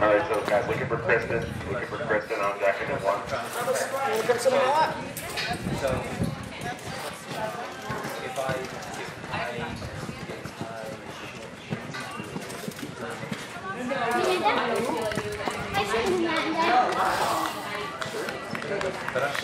Alright, so guys, looking for Kristen on deck in one. Look at some of that. So, if I